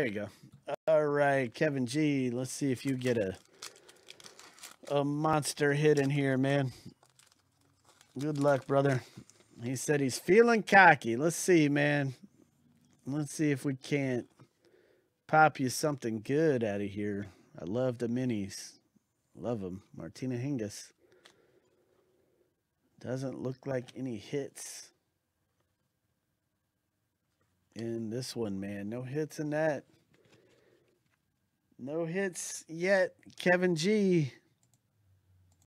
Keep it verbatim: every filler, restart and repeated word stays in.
There you go. All right, Kevin G. Let's see if you get a a monster hit in here, man. Good luck, brother. He said he's feeling cocky. Let's see, man. Let's see if we can't pop you something good out of here. I love the minis. Love them. Martina Hingis. Doesn't look like any hits in this one, man. No hits in that. No hits yet, Kevin G.